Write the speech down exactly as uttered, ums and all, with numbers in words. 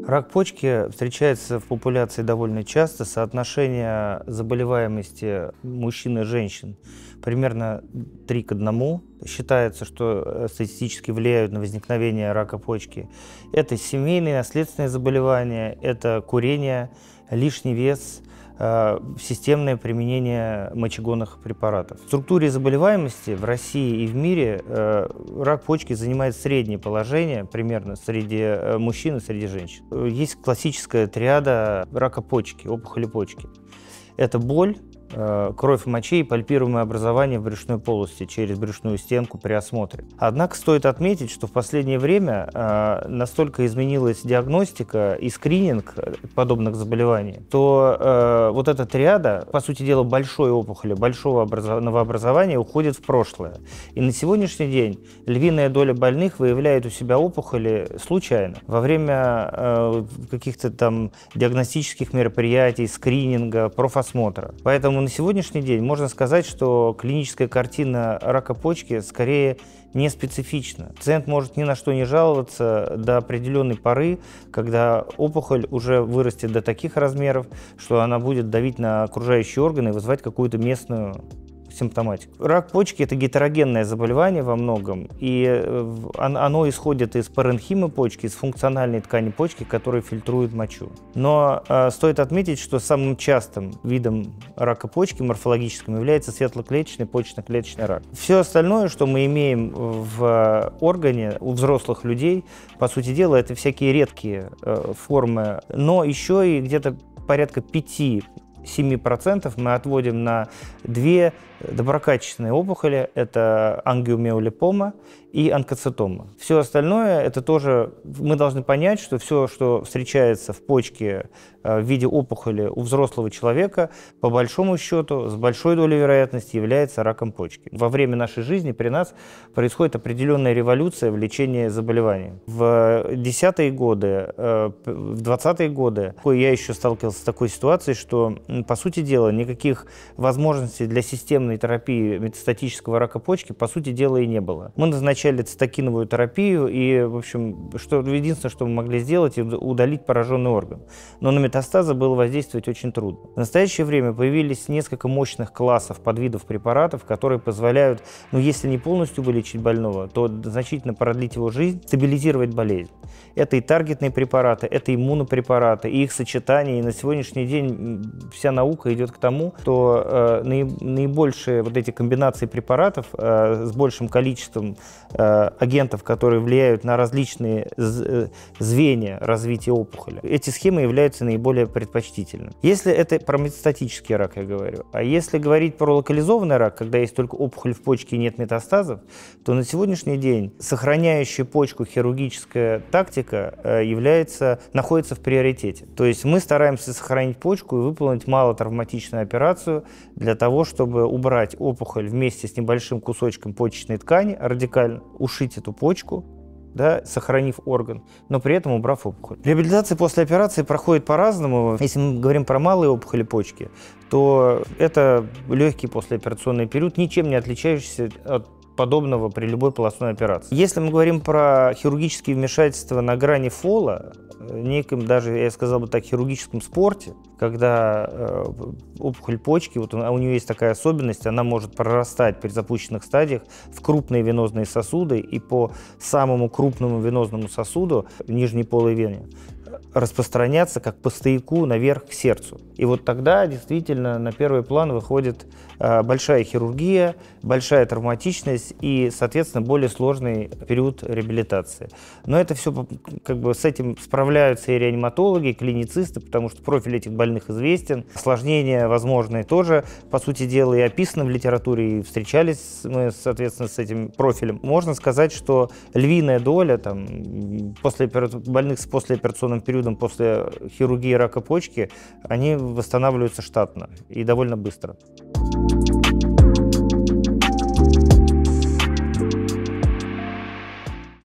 Рак почки встречается в популяции довольно часто. Соотношение заболеваемости мужчин и женщин примерно три к одному. Считается, что статистически влияют на возникновение рака почки. Это семейные наследственные заболевания, это курение, лишний вес, системное применение мочегонных препаратов. В структуре заболеваемости в России и в мире рак почки занимает среднее положение примерно среди мужчин и среди женщин. Есть классическая триада рака почки, опухоли почки. Это боль, кровь в моче и пальпируемое образование в брюшной полости через брюшную стенку при осмотре. Однако стоит отметить, что в последнее время настолько изменилась диагностика и скрининг подобных заболеваний, то вот эта триада, по сути дела, большой опухоли, большого новообразования уходит в прошлое. И на сегодняшний день львиная доля больных выявляет у себя опухоли случайно, во время каких-то там диагностических мероприятий, скрининга, профосмотра. Поэтому на сегодняшний день можно сказать, что клиническая картина рака почки скорее не специфична. Пациент может ни на что не жаловаться до определенной поры, когда опухоль уже вырастет до таких размеров, что она будет давить на окружающие органы и вызывать какую-то местную симптоматику. Рак почки – это гетерогенное заболевание во многом, и оно исходит из паренхимы почки, из функциональной ткани почки, которая фильтрует мочу. Но э, стоит отметить, что самым частым видом рака почки морфологическим является светлоклеточный почечно-клеточный рак. Все остальное, что мы имеем в органе у взрослых людей, по сути дела, это всякие редкие э, формы, но еще и где-то порядка пяти-семи процентов мы отводим на две доброкачественные опухоли – это ангиомиолипома и онкоцитома. Все остальное – это тоже, мы должны понять, что все, что встречается в почке в виде опухоли у взрослого человека, по большому счету, с большой долей вероятности является раком почки. Во время нашей жизни при нас происходит определенная революция в лечении заболеваний. В десятые годы, в двадцатые годы я еще сталкивался с такой ситуацией, что, по сути дела, никаких возможностей для системной терапии метастатического рака почки, по сути дела, и не было. Мы назначали цитокиновую терапию, и, в общем, что, единственное, что мы могли сделать, удалить пораженный орган. Но на метастазы было воздействовать очень трудно. В настоящее время появились несколько мощных классов подвидов препаратов, которые позволяют, ну, если не полностью вылечить больного, то значительно продлить его жизнь, стабилизировать болезнь. Это и таргетные препараты, это иммунопрепараты, и их сочетание. И на сегодняшний день вся наука идет к тому, что э, наибольшие вот эти комбинации препаратов э, с большим количеством э, агентов, которые влияют на различные звенья развития опухоли, эти схемы являются наиболее предпочтительными. Если это про метастатический рак, я говорю, а если говорить про локализованный рак, когда есть только опухоль в почке и нет метастазов, то на сегодняшний день сохраняющая почку хирургическая тактика является, находится в приоритете. То есть мы стараемся сохранить почку и выполнить малотравматичную операцию для того, чтобы убрать опухоль вместе с небольшим кусочком почечной ткани, радикально ушить эту почку, да, сохранив орган, но при этом убрав опухоль. Реабилитация после операции проходит по-разному. Если мы говорим про малые опухоли почки, то это легкий послеоперационный период, ничем не отличающийся от подобного при любой полостной операции. Если мы говорим про хирургические вмешательства на грани фола, неким даже, я сказал бы так, хирургическом спорте, когда э, опухоль почки, вот у нее есть такая особенность, она может прорастать при запущенных стадиях в крупные венозные сосуды, и по самому крупному венозному сосуду, нижней полой вене, распространяться как по стояку наверх к сердцу. И вот тогда действительно на первый план выходит э, большая хирургия, большая травматичность и, соответственно, более сложный период реабилитации. Но это все, как бы, с этим справляются и реаниматологи, и клиницисты, потому что профиль этих больных известен. Осложнения возможные тоже, по сути дела, и описаны в литературе, и встречались мы, соответственно, с этим профилем. Можно сказать, что львиная доля там, после, больных с послеоперационным периодом после хирургии рака почки, они восстанавливаются штатно и довольно быстро.